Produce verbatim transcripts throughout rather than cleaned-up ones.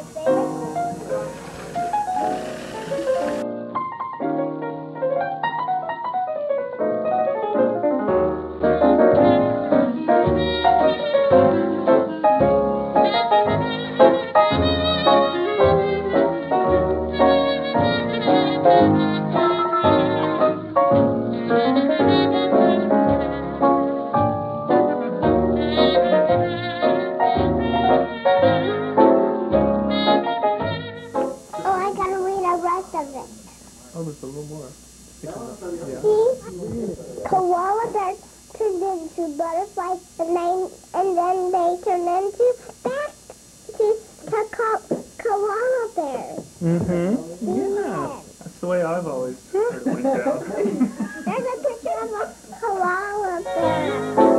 Oh, there's a little more. Yeah. See? Koala bears turned into butterflies, and then, and then they turned into back to, to ko koala bears. Mm-hmm. Yeah. That's the way I've always heard it went down. There's a picture of a koala bear.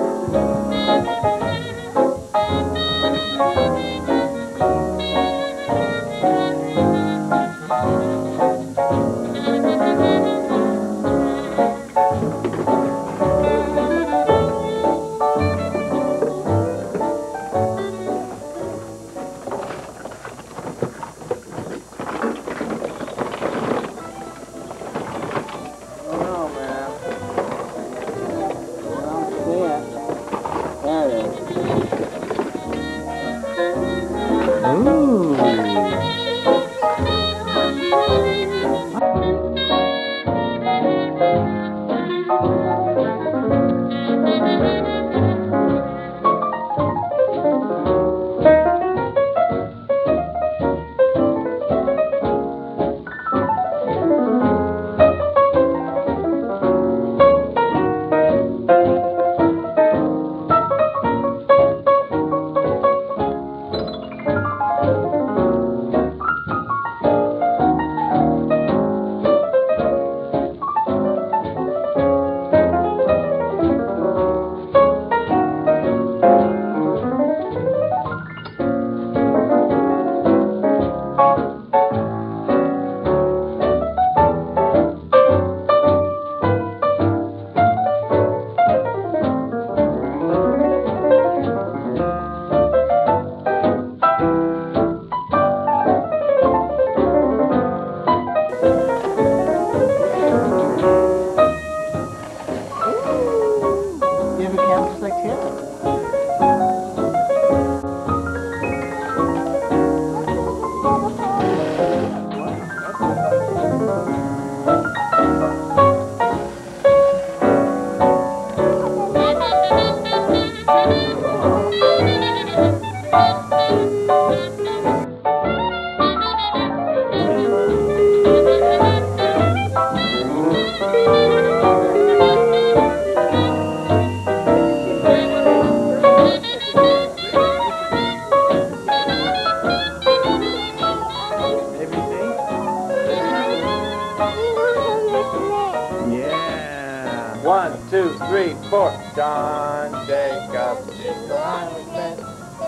One, two, three, four. John Jacob Jingle, I'm a man.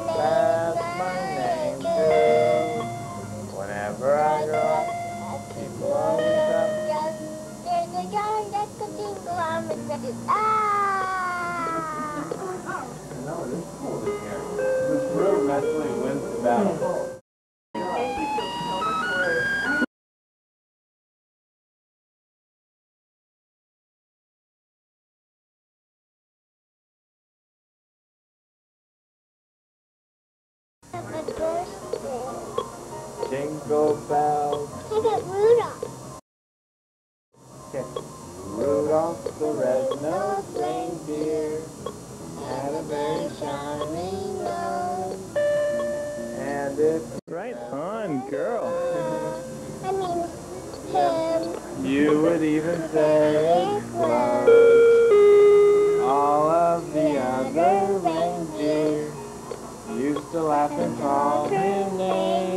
That's my name too. Whenever I grow up, people always ask. There's a John Jacob Jingle, I'm a man. Ah! No, it is cold in here. This room actually wins the battle. Jingle bells. I got Rudolph. Okay. Rudolph the red-nosed reindeer had a very shiny nose. And if Right on, girl. I mean, him. you would even say it floats. All of the other reindeer used to laugh and call him names.